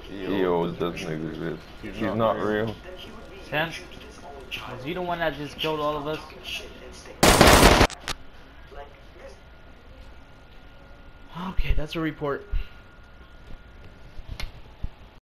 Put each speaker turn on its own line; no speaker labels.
EO doesn't exist. He's not real.
Sam? Was he the one that just killed all of us? Okay, that's a report.